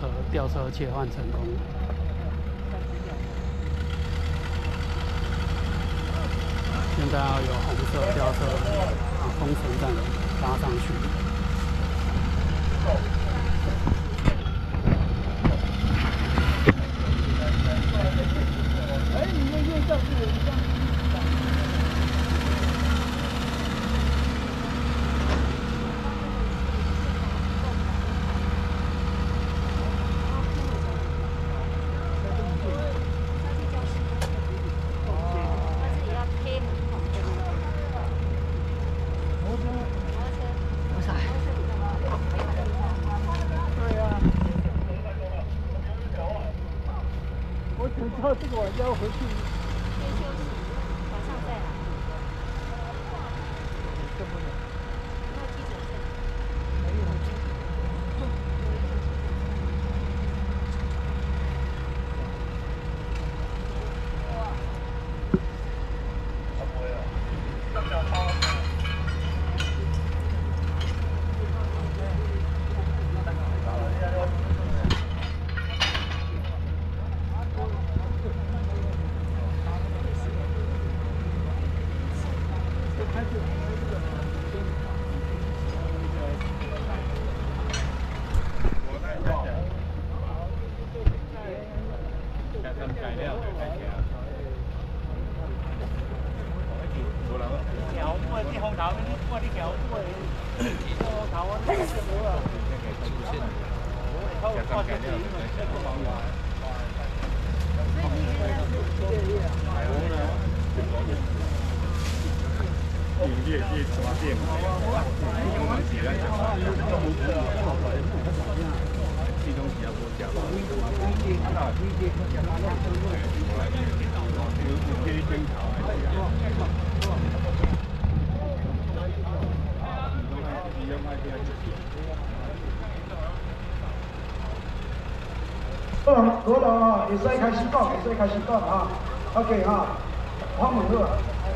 吊车切换成功。现在要有红色吊车把封存站拉上去。 你们用上去有一张。 然后这个晚上要回去。先休息，晚上再来。这不能。没有记者证。没有。罗龙啊，会使开始讲，会使开始讲啊。OK 哈，黄猛乐。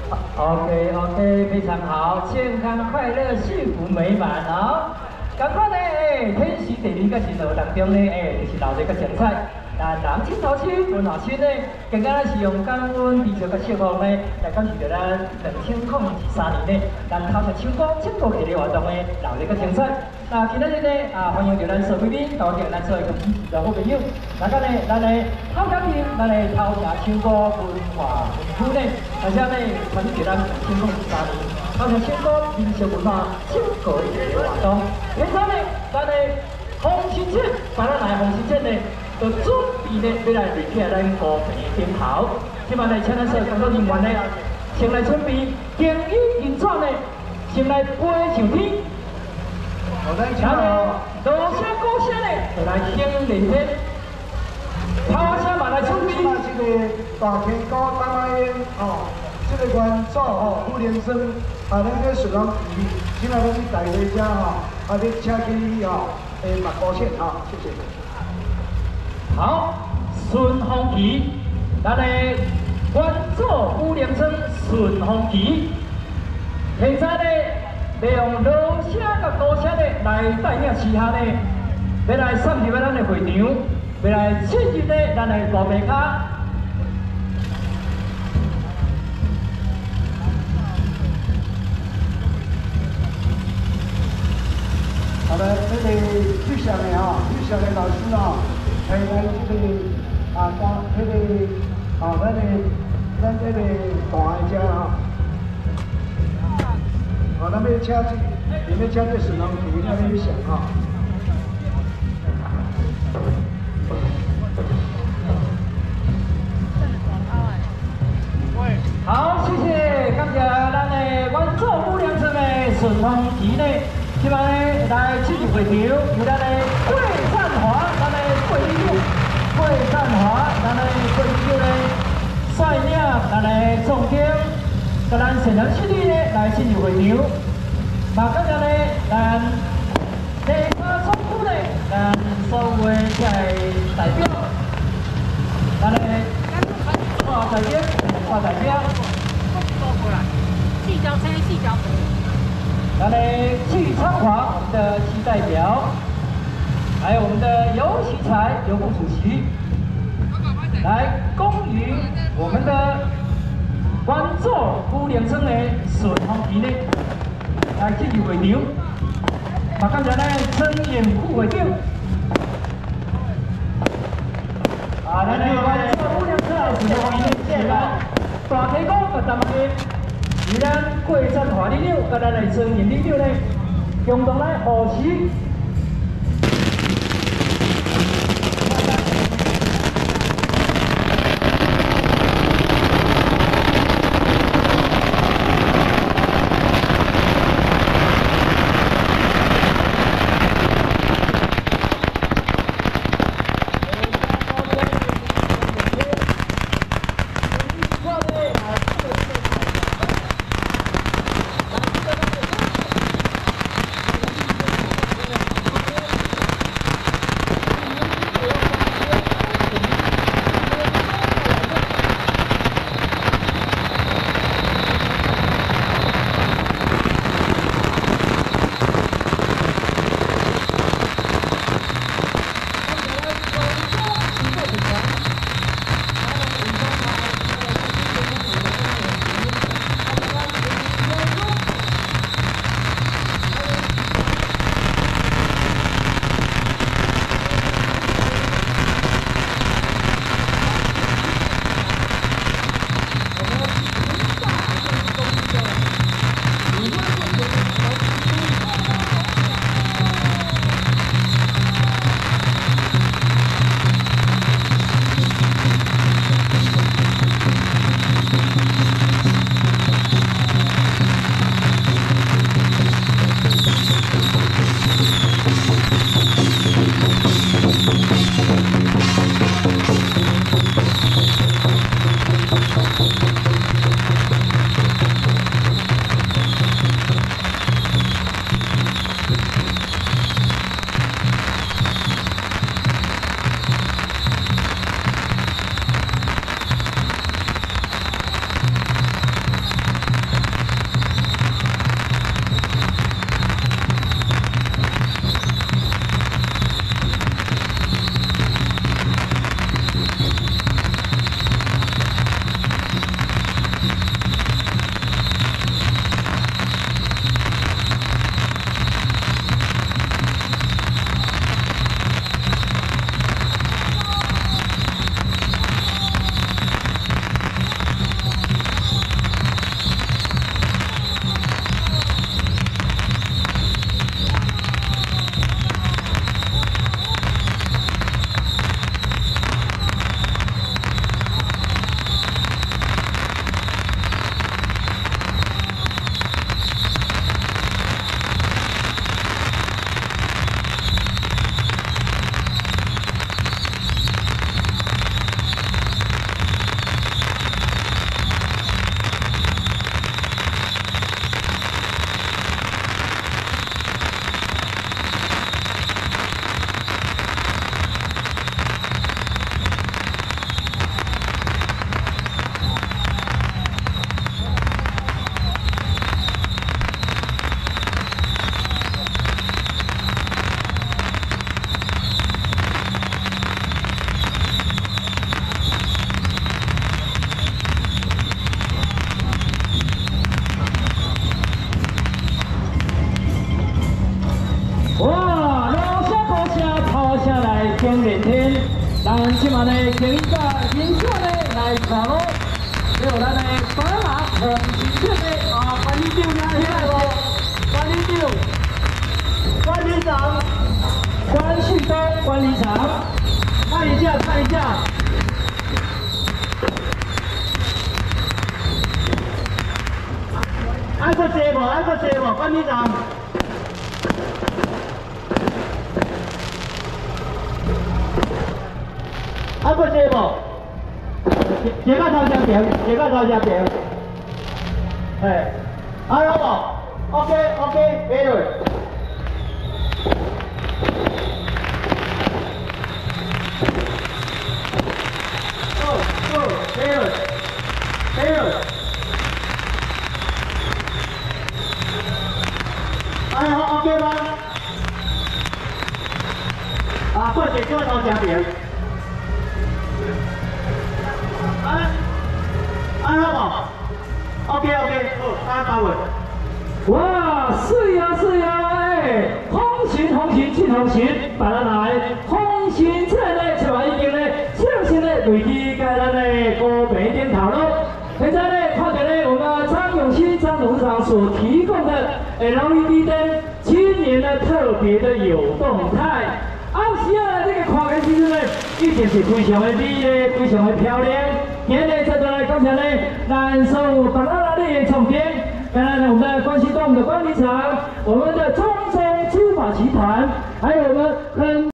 OK， 非常好，健康快乐，幸福美满啊！赶快呢，天时地利甲人和当中呢，就是留一个精彩。南青头青、文华青呢，更加是用降温、地球甲气候呢，来感谢着咱2023年呢，咱头前唱歌整个系列活动呢，留一个精彩。那今日呢，欢迎着咱所有贵宾，多谢咱所有的支持的好朋友。那咱呢，咱的头家庭，咱的头前唱歌文化区呢，而且呢，传承咱2023年头前唱歌民俗文化整个系列活动。平常呢，咱的洪新节，把咱来洪新节呢。 就准备呢，要来入去咱高平的顶头。即摆呢，请咱所有工作人员呢，先来准备经语运转呢，先来飞上天。然后锣声鼓声呢，就来响连天。炮声嘛来准备。 这个大天高大马烟哦，这个元首哦，傅连生咱个顺龙旗，今仔咱带回家哈，你请去哦，马高线哈，谢谢。 好，顺风旗，咱的元祖傅连生顺风旗，现在呢，利用锣声甲鼓声呢来带领旗下呢，要来送入咱的会场，要来进入呢咱的高平卡。 好的，这个最响的啊，最响的老师啊。 来这个咱这个大的车啊，咱要车你们车这顺龙旗，那边响啊。 好，谢谢，感谢咱的元祖傅连生的顺风旗呢，今摆呢来进入会场，有咱的桂赞华，咱的桂玉。 桂赞华，咱的桂秀呢，率领咱的总监，甲咱现场势力呢来进入会场。那今日呢，咱地方总区呢，咱所有的代表，咱的大代表，大代表， 细脚车，细脚车。 咱的气昌华的气代表。 还有我们的游喜才游部主席，来恭迎我们的关座古陵村的顺风旗呢，来进入会场。也感谢咱村营副会长，咱的关座古陵村的顺风旗呢，是咱大溪谷甲咱们的，是咱过山华里长甲咱的村营里长呢，共同来护持。 咱即马呢，警察警察呢来查咯，还有咱的白马红旗的管理长呢起来无？管理长、管理长、关旭东管理长，看一下，看一下。爱个坐无？爱个坐无？管理长。 啊，个坐无？坐到头前边，坐到头前边。哎，啊有无 ？OK，very good。very good。哎，好 OK 吗？ 啊，过节做头家饼。好不 ？OK， 好，八位。哇，是呀，哎，红心进红心，把咱来红心菜呢，就已经呢，正式呢累计该咱的高美点头了。现在呢，看到呢，我们张永新张董事长所提供的 LED 灯，今年呢特别的有动态。后时啊，这个看起其实呢，一定是非常的美丽，非常的漂亮。今日在这来刚才呢，咱所有把咱那里重点，当然呢，我们的关系到我们的管理层，我们的中州珠宝集团，还有我们很。